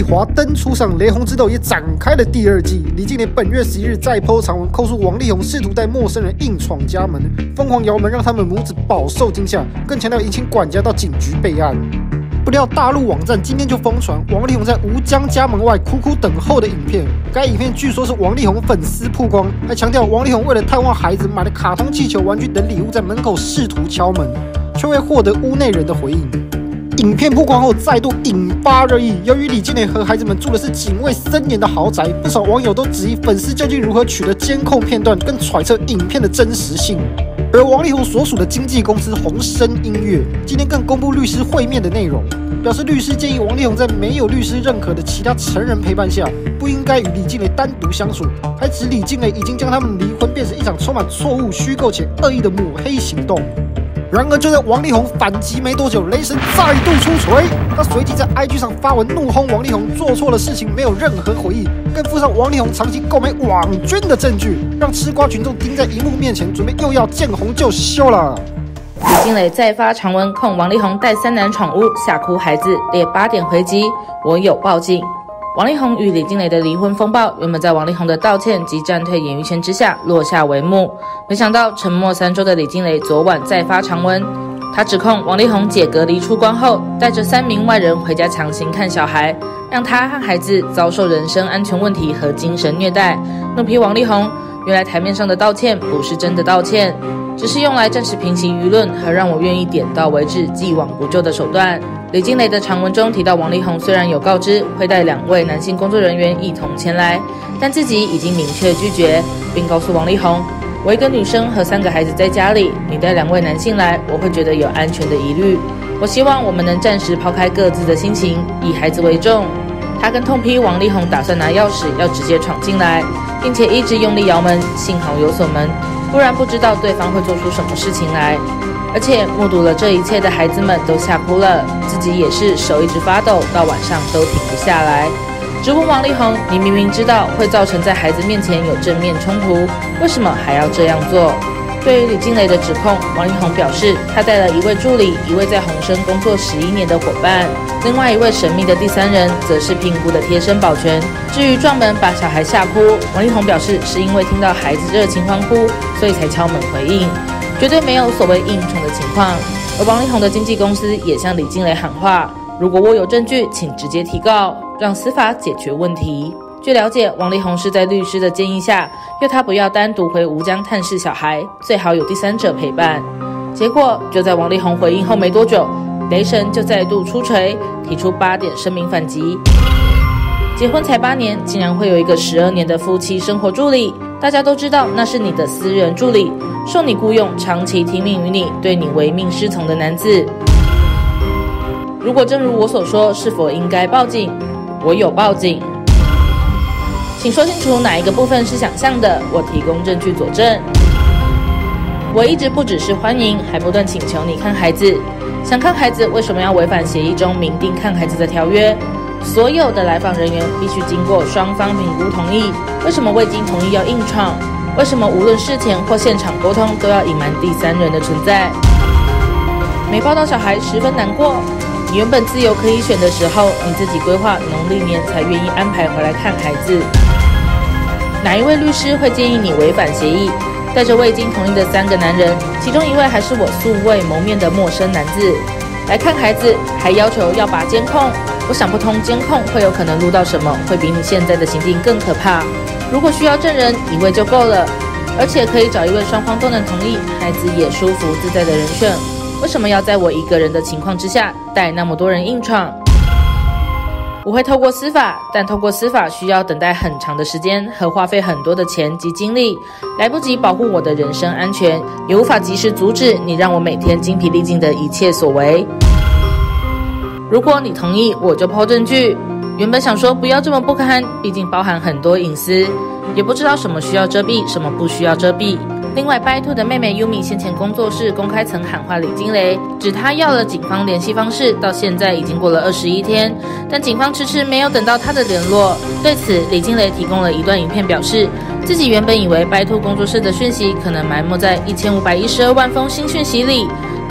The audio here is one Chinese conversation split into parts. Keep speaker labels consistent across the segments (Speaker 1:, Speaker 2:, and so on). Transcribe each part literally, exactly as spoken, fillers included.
Speaker 1: 华灯初上，雷洪之斗也展开了第二季。李静蕾本月十一日再 po 长文，控诉王力宏试图带陌生人硬闯家门，疯狂摇门，让他们母子饱受惊吓，更强调已请管家到警局备案。不料大陆网站今天就疯传王力宏在吴江家门外苦苦等候的影片。该影片据说是王力宏粉丝曝光，还强调王力宏为了探望孩子，买了卡通气球、玩具等礼物，在门口试图敲门，却未获得屋内人的回应。影片曝光后再度引发热议。由于李静蕾和孩子们住的是警卫森严的豪宅，不少网友都质疑粉丝究竟如何取得监控片段，跟揣测影片的真实性。而王力宏所属的经纪公司鸿声音乐今天更公布律师会面的内容，表示律师建议王力宏在没有律师认可的其他成人陪伴下，不应该与李静蕾单独相处，还指李静蕾已经将他们离婚变成一场充满错误、虚构且恶意的抹黑行动。然而，就在王力宏反击没多久，雷神再度出锤。他随即在 I G 上发文怒轰王力宏做错了事情，没有任何悔意，更附上王力宏长期购买网军的证据，让吃瓜群众盯在荧幕面前，准备又要见红就休了。
Speaker 2: 李静蕾再发长文控王力宏带三男闯屋吓哭孩子，列八点回击，我有报警。王力宏与李静蕾的离婚风暴，原本在王力宏的道歉及暂退演艺圈之下落下帷幕。没想到沉默三周的李静蕾昨晚再发长文，她指控王力宏解隔离出关后，带着三名外人回家强行看小孩，让他和孩子遭受人身安全问题和精神虐待。怒批王力宏，原来台面上的道歉不是真的道歉，只是用来暂时平息舆论和让我愿意点到为止、既往不咎的手段。李静蕾的长文中提到，王力宏虽然有告知会带两位男性工作人员一同前来，但自己已经明确拒绝，并告诉王力宏，我一个女生和三个孩子在家里，你带两位男性来，我会觉得有安全的疑虑。我希望我们能暂时抛开各自的心情，以孩子为重。他更痛批王力宏打算拿钥匙要直接闯进来，并且一直用力摇门，幸好有锁门，不然不知道对方会做出什么事情来。而且目睹了这一切的孩子们都吓哭了，自己也是手一直发抖，到晚上都停不下来。质问王力宏，你明明知道会造成在孩子面前有正面冲突，为什么还要这样做？对于李静蕾的指控，王力宏表示，他带了一位助理，一位在鸿声工作十一年的伙伴，另外一位神秘的第三人则是评估的贴身保全。至于撞门把小孩吓哭，王力宏表示是因为听到孩子热情欢呼，所以才敲门回应，绝对没有所谓硬闯的情况。而王力宏的经纪公司也向李静蕾喊话，如果我有证据，请直接提告，让司法解决问题。据了解，王力宏是在律师的建议下，要他不要单独回吴江探视小孩，最好有第三者陪伴。结果就在王力宏回应后没多久，雷神就再度出锤，提出八点声明反击。结婚才八年，竟然会有一个十二年的夫妻生活助理，大家都知道那是你的私人助理，受你雇用，长期听命于你，对你唯命是从的男子。如果正如我所说，是否应该报警？我有报警。请说清楚哪一个部分是想象的，我提供证据佐证。我一直不只是欢迎，还不断请求你看孩子。想看孩子，为什么要违反协议中明定看孩子的条约？所有的来访人员必须经过双方评估同意，为什么未经同意要硬闯？为什么无论事前或现场沟通都要隐瞒第三人的存在？没抱到小孩十分难过。你原本自由可以选的时候，你自己规划农历年才愿意安排回来看孩子。哪一位律师会建议你违反协议，带着未经同意的三个男人，其中一位还是我素未谋面的陌生男子来看孩子，还要求要拔监控？我想不通监控会有可能录到什么，会比你现在的行径更可怕。如果需要证人，一位就够了，而且可以找一位双方都能同意，孩子也舒服自在的人选。为什么要在我一个人的情况之下带那么多人硬闯？我会透过司法，但透过司法需要等待很长的时间和花费很多的钱及精力，来不及保护我的人身安全，也无法及时阻止你让我每天精疲力尽的一切所为。如果你同意，我就抛证据。原本想说不要这么不堪，毕竟包含很多隐私，也不知道什么需要遮蔽，什么不需要遮蔽。另外 ，By Two 的妹妹 Yumi 先前工作室公开曾喊话李静蕾，指她要了警方联系方式，到现在已经过了二十一天，但警方迟迟没有等到她的联络。对此，李静蕾提供了一段影片，表示自己原本以为 By Two 工作室的讯息可能埋没在一千五百一十二万封新讯息里，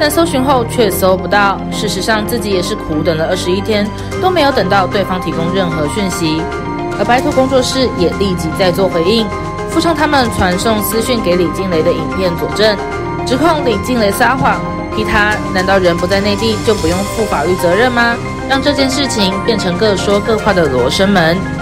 Speaker 2: 但搜寻后却搜不到。事实上，自己也是苦等了二十一天，都没有等到对方提供任何讯息。而白兔工作室也立即在做回应，附上他们传送私讯给李静蕾的影片佐证，指控李静蕾撒谎，批他难道人不在内地就不用负法律责任吗？让这件事情变成各说各话的罗生门。